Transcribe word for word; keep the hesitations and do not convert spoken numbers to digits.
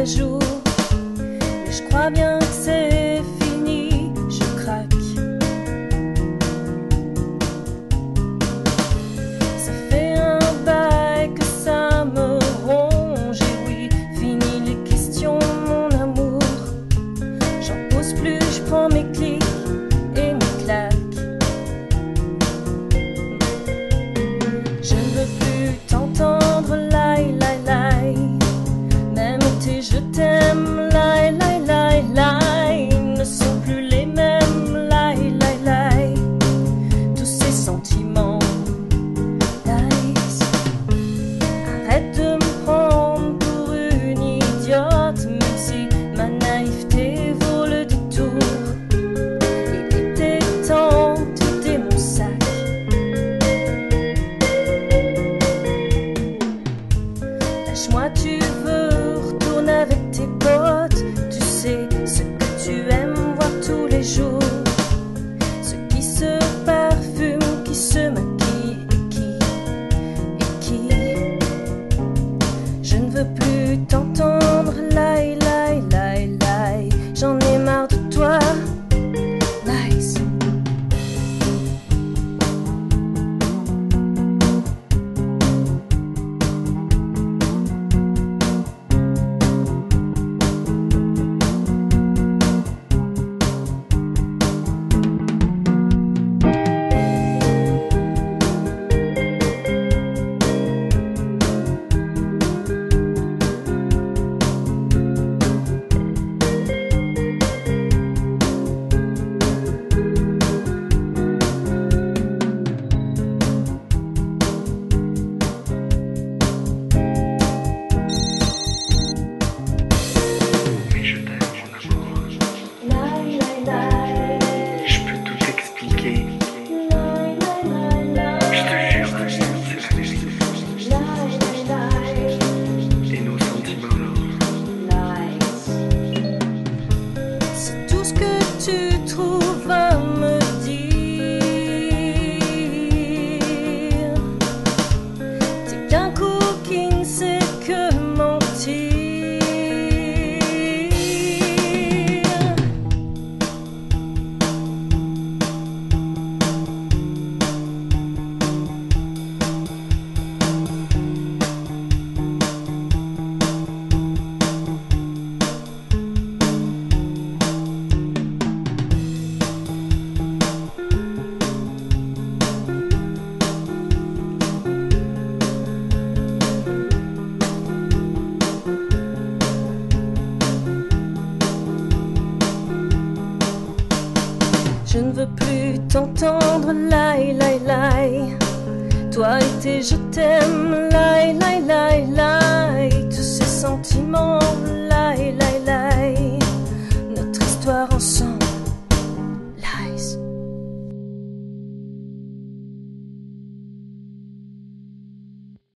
jour. Mais je crois bien que c'est fini, je craque. Ça fait un bail que ça me ronge. Et oui, fini les questions, mon amour. J'en pose plus, je prends mes clics et mes claques. Je ne veux plus t'entendre, lie, lie, lie. Même tes je t'aime, lie, lie, lie, lie, ne sont plus les mêmes, lie, lie, lie. Tous ces sentiments, lies. Arrête de me prendre pour une idiote, même si ma naïveté vaut le détour. Il était temps de vider mon sac. Lâche-moi, tu veux retourner avec tes potes. Tu sais ce que tu aimes voir tous les jours. Ceux qui se parfument, qui se maquillent et qui, et qui. Je ne veux plus t'entendre, lie, lie, lie, lie. J'en ai marre de toi, lies. Tu trouves à me dire, t'es qu'un coup qui ne sait que mentir. Je ne veux plus t'entendre, lie, lie, lie. Toi et tes je t'aime, lie, lie, lie, lie.